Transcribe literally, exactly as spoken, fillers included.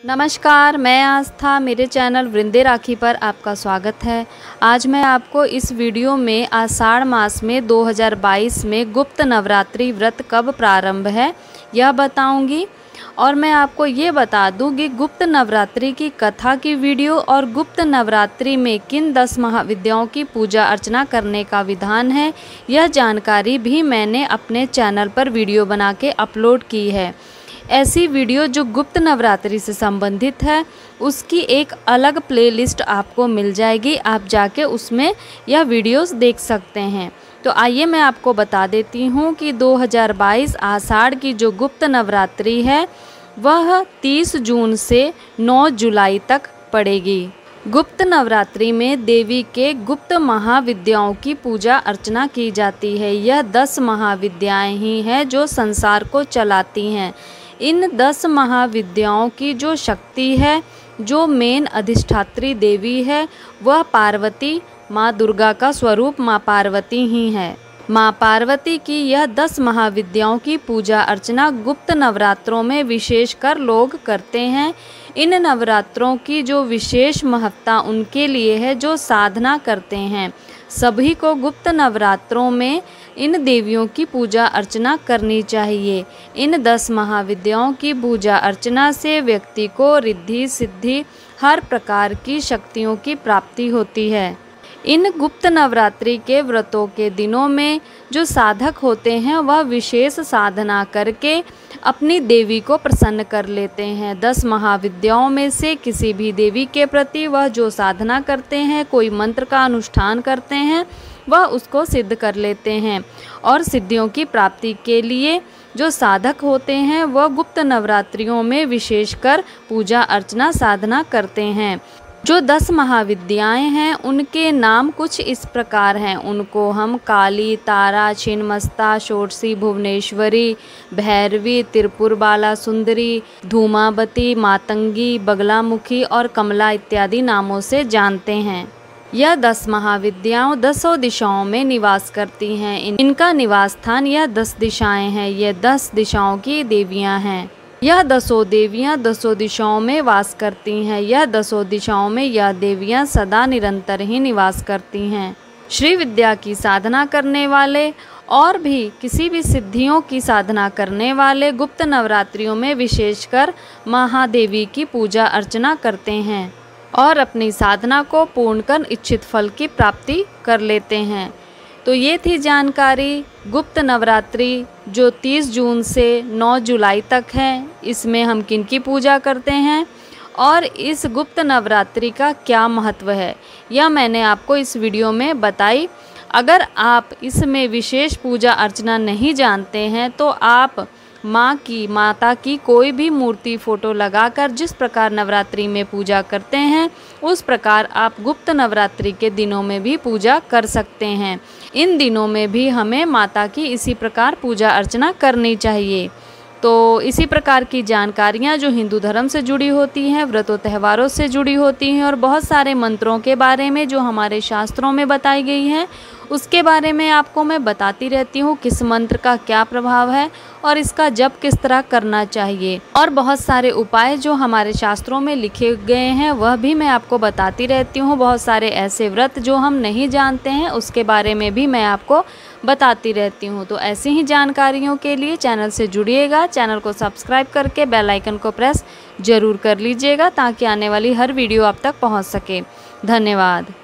नमस्कार, मैं आस्था। मेरे चैनल वृंदे राखी पर आपका स्वागत है। आज मैं आपको इस वीडियो में आषाढ़ मास में दो हज़ार बाईस में गुप्त नवरात्रि व्रत कब प्रारंभ है यह बताऊंगी। और मैं आपको ये बता दूं कि गुप्त नवरात्रि की कथा की वीडियो और गुप्त नवरात्रि में किन दस महाविद्याओं की पूजा अर्चना करने का विधान है, यह जानकारी भी मैंने अपने चैनल पर वीडियो बना के अपलोड की है। ऐसी वीडियो जो गुप्त नवरात्रि से संबंधित है उसकी एक अलग प्लेलिस्ट आपको मिल जाएगी, आप जाके उसमें यह वीडियोस देख सकते हैं। तो आइए मैं आपको बता देती हूँ कि दो हज़ार बाईस आषाढ़ की जो गुप्त नवरात्रि है वह तीस जून से नौ जुलाई तक पड़ेगी। गुप्त नवरात्रि में देवी के गुप्त महाविद्याओं की पूजा अर्चना की जाती है। यह दस महाविद्याएं ही हैं जो संसार को चलाती हैं। इन दस महाविद्याओं की जो शक्ति है, जो मेन अधिष्ठात्री देवी है, वह पार्वती माँ दुर्गा का स्वरूप माँ पार्वती ही है। माँ पार्वती की यह दस महाविद्याओं की पूजा अर्चना गुप्त नवरात्रों में विशेषकर लोग करते हैं। इन नवरात्रों की जो विशेष महत्ता उनके लिए है जो साधना करते हैं। सभी को गुप्त नवरात्रों में इन देवियों की पूजा अर्चना करनी चाहिए। इन दस महाविद्याओं की पूजा अर्चना से व्यक्ति को रिद्धि सिद्धि हर प्रकार की शक्तियों की प्राप्ति होती है। इन गुप्त नवरात्रि के व्रतों के दिनों में जो साधक होते हैं वह विशेष साधना करके अपनी देवी को प्रसन्न कर लेते हैं। दस महाविद्याओं में से किसी भी देवी के प्रति वह जो साधना करते हैं, कोई मंत्र का अनुष्ठान करते हैं, वह उसको सिद्ध कर लेते हैं। और सिद्धियों की प्राप्ति के लिए जो साधक होते हैं वह गुप्त नवरात्रियों में विशेषकर पूजा अर्चना साधना करते हैं। जो दस महाविद्याएं हैं उनके नाम कुछ इस प्रकार हैं। उनको हम काली, तारा, छिन्नमस्ता, षोडशी, भुवनेश्वरी, भैरवी, त्रिपुर बाला सुंदरी, धूमावती, मातंगी, बगलामुखी और कमला इत्यादि नामों से जानते हैं। यह दस महाविद्याओं दसों दिशाओं में निवास करती हैं। इनका निवास स्थान यह दस दिशाएं हैं। यह दस दिशाओं की देवियां हैं। यह दसों देवियां दसों दिशाओं में वास करती हैं। यह दसों दिशाओं में यह देवियां सदा निरंतर ही निवास करती हैं। श्री विद्या की साधना करने वाले और भी किसी भी सिद्धियों की साधना करने वाले गुप्त नवरात्रियों में विशेषकर महादेवी की पूजा अर्चना करते हैं और अपनी साधना को पूर्ण कर इच्छित फल की प्राप्ति कर लेते हैं। तो ये थी जानकारी गुप्त नवरात्रि जो तीस जून से नौ जुलाई तक है, इसमें हम किन की पूजा करते हैं और इस गुप्त नवरात्रि का क्या महत्व है, यह मैंने आपको इस वीडियो में बताई। अगर आप इसमें विशेष पूजा अर्चना नहीं जानते हैं तो आप माँ की माता की कोई भी मूर्ति फ़ोटो लगाकर जिस प्रकार नवरात्रि में पूजा करते हैं उस प्रकार आप गुप्त नवरात्रि के दिनों में भी पूजा कर सकते हैं। इन दिनों में भी हमें माता की इसी प्रकार पूजा अर्चना करनी चाहिए। तो इसी प्रकार की जानकारियाँ जो हिंदू धर्म से जुड़ी होती हैं, व्रतों त्योहारों से जुड़ी होती हैं और बहुत सारे मंत्रों के बारे में जो हमारे शास्त्रों में बताई गई हैं, उसके बारे में आपको मैं बताती रहती हूँ। किस मंत्र का क्या प्रभाव है और इसका जप किस तरह करना चाहिए और बहुत सारे उपाय जो हमारे शास्त्रों में लिखे गए हैं वह भी मैं आपको बताती रहती हूँ। बहुत सारे ऐसे व्रत जो हम नहीं जानते हैं उसके बारे में भी मैं आपको बताती रहती हूँ। तो ऐसी ही जानकारियों के लिए चैनल से जुड़िएगा। चैनल को सब्सक्राइब करके बेल आइकन को प्रेस ज़रूर कर लीजिएगा ताकि आने वाली हर वीडियो आप तक पहुँच सके। धन्यवाद।